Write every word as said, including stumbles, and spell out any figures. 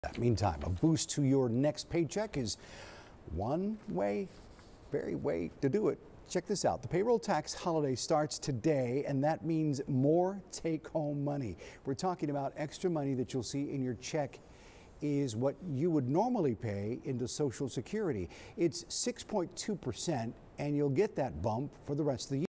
Meantime, a boost to your next paycheck is one way, very way to do it. Check this out. The payroll tax holiday starts today, and that means more take-home money. We're talking about extra money that you'll see in your check is what you would normally pay into Social Security. It's six point two percent, and you'll get that bump for the rest of the year.